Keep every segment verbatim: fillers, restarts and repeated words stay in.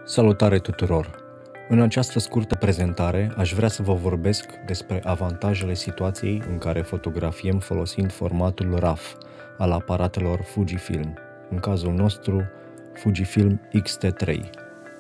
Salutare tuturor! În această scurtă prezentare aș vrea să vă vorbesc despre avantajele situației în care fotografiem folosind formatul RAW al aparatelor Fujifilm, în cazul nostru Fujifilm X T trei.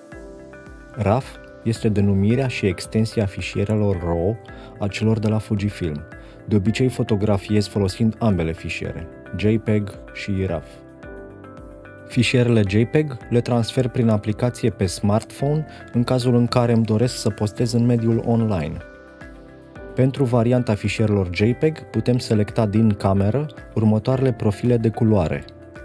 RAW este denumirea și extensia fișierelor RAW a celor de la Fujifilm. De obicei fotografiez folosind ambele fișiere, JPEG și RAW. Fișierele JPEG le transfer prin aplicație pe smartphone în cazul în care îmi doresc să postez în mediul online. Pentru varianta fișierelor JPEG putem selecta din cameră următoarele profile de culoare: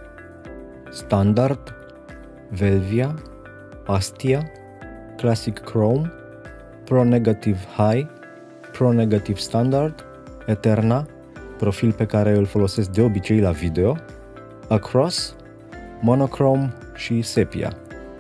Standard, Velvia, Astia, Classic Chrome, Pro Negative High, Pro Negative Standard, Eterna, profil pe care îl folosesc de obicei la video, Across, Monochrome și Sepia.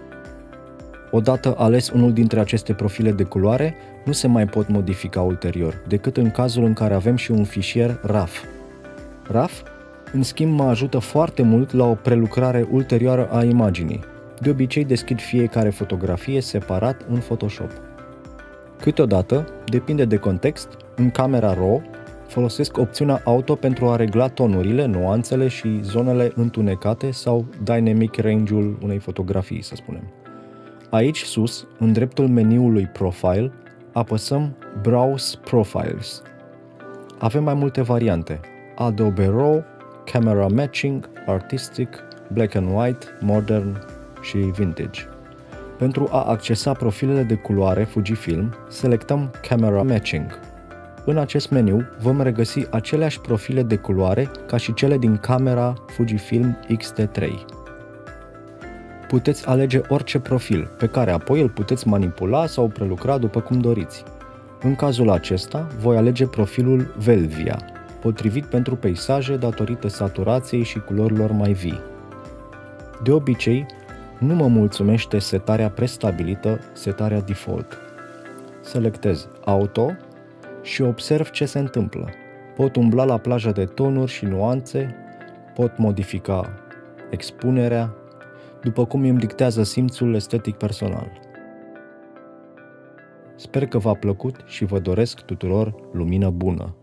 Odată ales unul dintre aceste profile de culoare, nu se mai pot modifica ulterior, decât în cazul în care avem și un fișier RAW. RAW, în schimb, mă ajută foarte mult la o prelucrare ulterioară a imaginii. De obicei deschid fiecare fotografie separat în Photoshop. Câteodată, depinde de context, în camera RAW folosesc opțiunea Auto pentru a regla tonurile, nuanțele și zonele întunecate sau dynamic range-ul unei fotografii, să spunem. Aici sus, în dreptul meniului Profile, apăsăm Browse Profiles. Avem mai multe variante: Adobe RAW, Camera Matching, Artistic, Black and White, Modern și Vintage. Pentru a accesa profilele de culoare Fujifilm, selectăm Camera Matching. În acest meniu vom regăsi aceleași profile de culoare ca și cele din camera Fujifilm X T trei. Puteți alege orice profil, pe care apoi îl puteți manipula sau prelucra după cum doriți. În cazul acesta, voi alege profilul Velvia, potrivit pentru peisaje datorită saturației și culorilor mai vii. De obicei, nu mă mulțumește setarea prestabilită, setarea default. Selectez Auto și observ ce se întâmplă. Pot umbla la plaja de tonuri și nuanțe, pot modifica expunerea, după cum îmi dictează simțul estetic personal. Sper că v-a plăcut și vă doresc tuturor lumină bună!